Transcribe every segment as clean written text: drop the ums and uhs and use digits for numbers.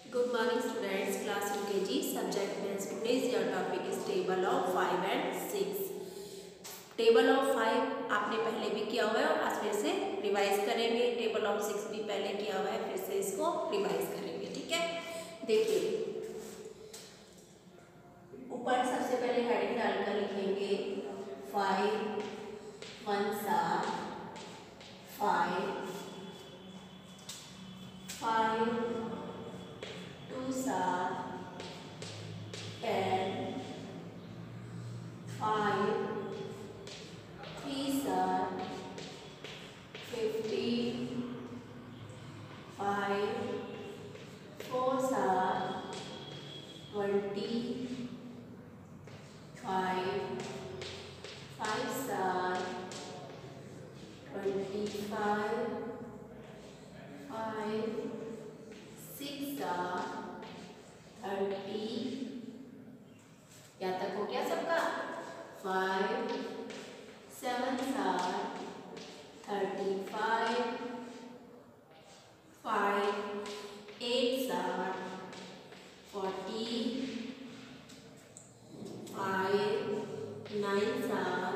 Good morning students, class UKG, subject means today's your topic is table of 5 and 6. Table of 5 आपने पहले भी किया हुआ है और आज फिर से रिवाइज करेंगे। टेबल ऑफ 6 भी पहले किया हुआ है, फिर से इसको रिवाइज करेंगे। ठीक है, देखिए ऊपर सबसे पहले हेडिंग डालकर लिखेंगे 5 1s are 5 5 2s are 10 5 3s are 15 5 4s are 20 5 5s are 25 5 6 are 30। यहाँ तक हो गया सबका। 5 7s are 35 5 8s are 40 5 9s are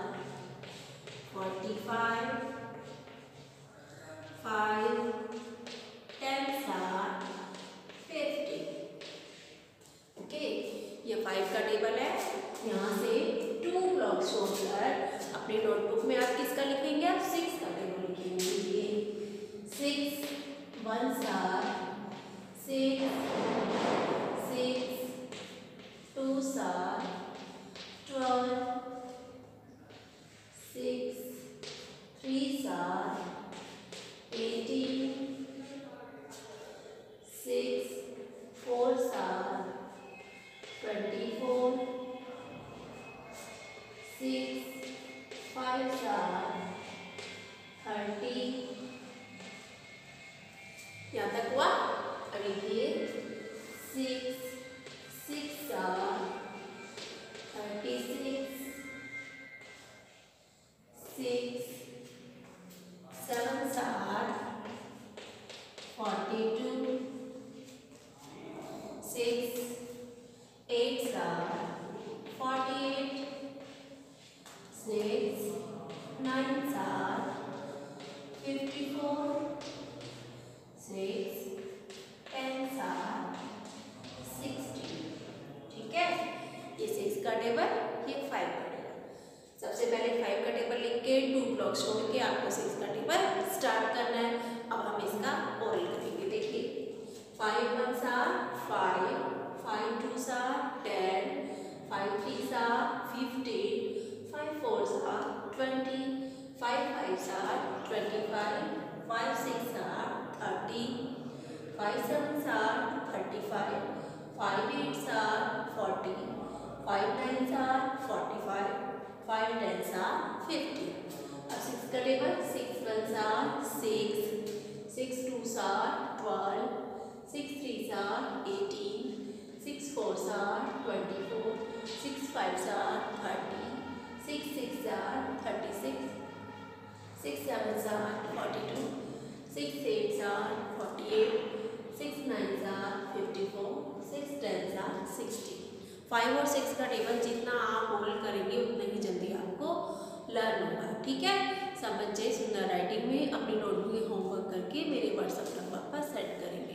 45 5 10s are 50। Okay, ये 5 का टेबल है। यहाँ से 2 ब्लॉक्स छोड़कर अपनी नोटबुक में आप किसका लिखेंगे? आप 6 का टेबल लिखेंगे। ये 6 1s are 6 6 2s are 12 6 3s are 18 6 4s are 24 6 5s are 30। यहाँ तक हुआ। अब लिखिए 6 6 are 36 6 7s are 42 6 8s are 48 6 9s are 54 6 10s are 60। ठीक है, ये 6 का टेबल, ये 5 का टेबल। सबसे पहले 5 का टेबल लिख के 2 ब्लॉक छोड़ के आपको 6 का टेबल स्टार्ट करना है। अब हम इसका ओरल करेंगे। देखिए 5 1s are 5 5 2s are 10 5 3s are 15 5 4s are 20 5 5s are 25 5 6s are 30 5 7s are 35 5 8s are 40 5 9s are 45 5 10s are 50। अब 6 का table 6 1s are 6 6 2s are 12 6 3s are 18 6 4s are 24 6 5s are 30 6 6s are 36 6 7s are 42 6 8s are 48 6 9s are 54 6 10s are 60। 5 और 6 का table जितना आप oral करेंगे उतना ही जल्दी आपको लर्न होगा। ठीक है, सब बच्चे सुंदर राइटिंग में अपनी नोटबुक में होमवर्क करके मेरे व्हाट्सएप नंबर पर सेंड करेंगे।